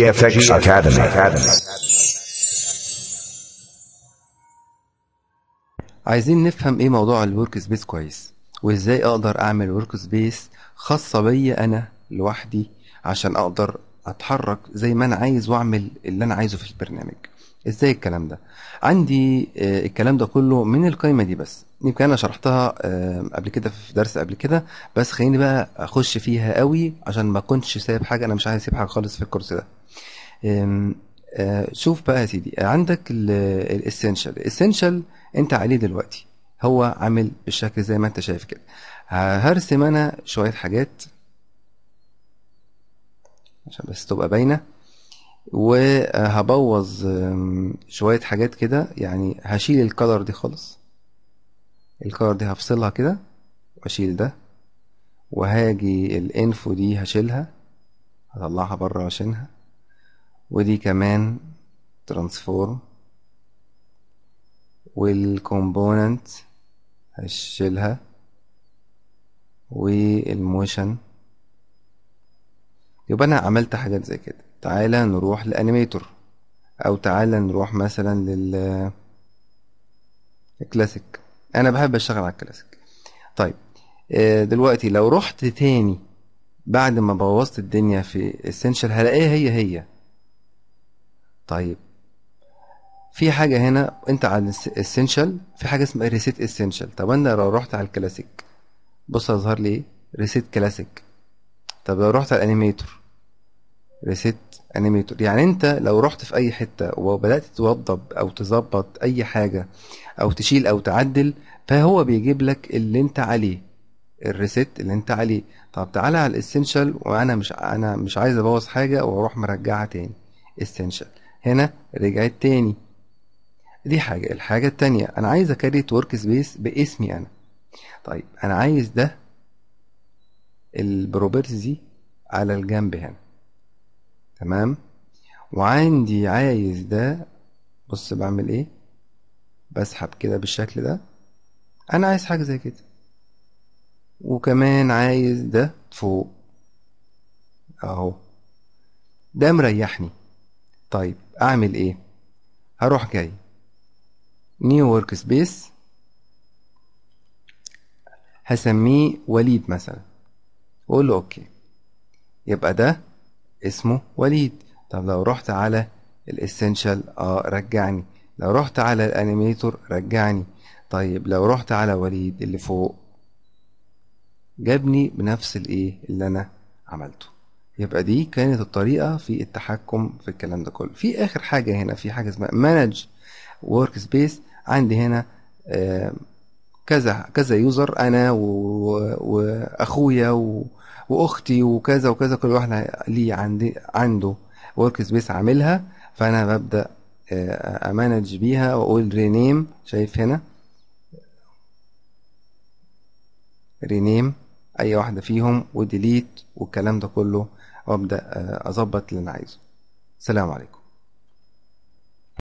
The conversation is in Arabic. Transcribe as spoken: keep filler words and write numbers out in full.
جي اف اكس Academy. عايزين نفهم ايه موضوع الورك سبيس كويس، وازاي اقدر اعمل ورك سبيس خاصة بيا انا لوحدي عشان اقدر اتحرك زي ما انا عايز واعمل اللي انا عايزه في البرنامج. ازاي الكلام ده؟ عندي آه، الكلام ده كله من القائمة دي، بس يمكن انا شرحتها آه، قبل كده في درس قبل كده، بس خليني بقى اخش فيها قوي عشان ما كنتش سايب حاجة. انا مش عايز اسيب حاجة خالص في الكورس ده. أم، آه، شوف بقى يا سيدي، عندك الاسينشال. الاسينشال انت عليه دلوقتي هو عامل بالشكل زي ما انت شايف كده. ه- هرسم انا شوية حاجات عشان بس تبقى باينة، وهبوظ أم، شوية حاجات كده. يعني هشيل الكالر دي خالص، الكالر دي هفصلها كده واشيل ده، وهاجي الانفو دي هشيلها، هطلعها بره واشيلها، ودي كمان ترانسفورم، والكومبوننت هشيلها، والموشن. يبقى انا عملت حاجات زي كده. تعالى نروح لانيميتور، او تعالى نروح مثلا للكلاسيك. انا بحب اشتغل على الكلاسيك. طيب، آه، دلوقتي لو رحت تاني بعد ما بوظت الدنيا في اسينشال هلاقيها هي هي. طيب، في حاجة هنا انت على اسينشال، في حاجة اسمها ريسيت اسينشال. طب انا لو رحت على الكلاسيك، بص هظهر لي ايه؟ ريسيت كلاسيك. طب لو رحت على الانيميتور، ريسيت انيميتور. يعني انت لو رحت في اي حتة وبدأت توضب او تظبط اي حاجة او تشيل او تعدل، فهو بيجيب لك اللي انت عليه، الريسيت اللي انت عليه. طب تعالى على الاسينشال، وانا مش انا مش عايز ابوظ حاجة واروح مرجعها تاني. اسينشال هنا رجعت تاني. دي حاجة. الحاجة التانية، انا عايز اكريت ورك سبيس باسمي انا. طيب انا عايز ده البروبرتيز دي على الجنب هنا، تمام. وعندي عايز ده، بص بعمل ايه؟ بسحب كده بالشكل ده. انا عايز حاجة زي كده، وكمان عايز ده فوق اهو. ده مريحني. طيب اعمل ايه؟ هروح جاي نيو ورك سبيس، هسميه وليد مثلا، واقول له اوكي. يبقى ده اسمه وليد. طب لو رحت على الاسينشال، اه رجعني. لو رحت على الانيميتور رجعني. طيب لو رحت على وليد اللي فوق، جابني بنفس الايه اللي انا عملته. يبقى دي كانت الطريقة في التحكم في الكلام ده كله. في اخر حاجة هنا، في حاجة اسمها مانج ورك سبيس. عندي هنا آه، كذا كذا يوزر، انا و- واخويا و- واختي وكذا وكذا، كل واحد ليه عندي عنده ورك سبيس عاملها. فانا ببدأ آه، امانج بيها واقول رينيم. شايف هنا رينيم اي واحدة فيهم، وديليت والكلام ده كله، وابدأ آه، اظبط اللي انا عايزه. سلام عليكم.